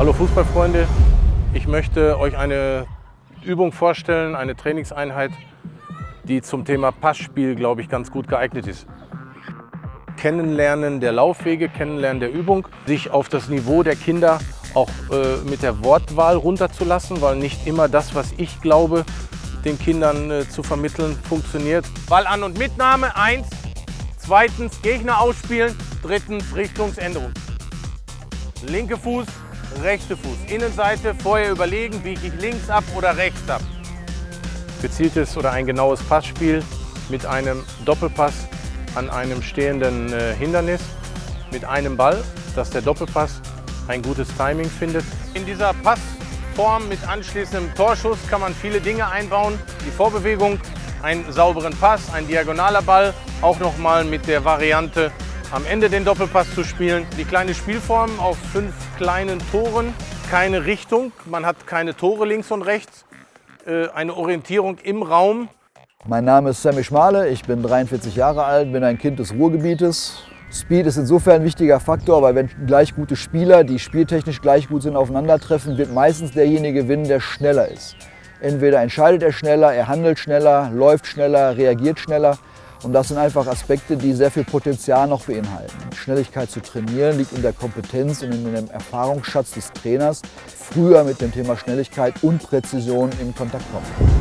Hallo Fußballfreunde, ich möchte euch eine Übung vorstellen, eine Trainingseinheit, die zum Thema Passspiel, glaube ich, ganz gut geeignet ist. Kennenlernen der Laufwege, Kennenlernen der Übung, sich auf das Niveau der Kinder auch mit der Wortwahl runterzulassen, weil nicht immer das, was ich glaube, den Kindern zu vermitteln, funktioniert. Ball an und Mitnahme, 1. Zweitens Gegner ausspielen, drittens Richtungsänderung. Linke Fuß, rechte Fuß, Innenseite, vorher überlegen, biege ich links ab oder rechts ab. Gezieltes oder ein genaues Passspiel mit einem Doppelpass an einem stehenden Hindernis, mit einem Ball, dass der Doppelpass ein gutes Timing findet. In dieser Passform mit anschließendem Torschuss kann man viele Dinge einbauen. Die Vorbewegung, einen sauberen Pass, ein diagonaler Ball, auch nochmal mit der Variante am Ende den Doppelpass zu spielen. Die kleine Spielform auf 5 kleinen Toren, keine Richtung, man hat keine Tore links und rechts, eine Orientierung im Raum. Mein Name ist Sammy Schmale, ich bin 43 Jahre alt, bin ein Kind des Ruhrgebietes. Speed ist insofern ein wichtiger Faktor, weil wenn gleich gute Spieler, die spieltechnisch gleich gut sind, aufeinandertreffen, wird meistens derjenige gewinnen, der schneller ist. Entweder entscheidet er schneller, er handelt schneller, läuft schneller, reagiert schneller. Und das sind einfach Aspekte, die sehr viel Potenzial noch beinhalten. Schnelligkeit zu trainieren liegt in der Kompetenz und in dem Erfahrungsschatz des Trainers, früher mit dem Thema Schnelligkeit und Präzision in Kontakt kommen.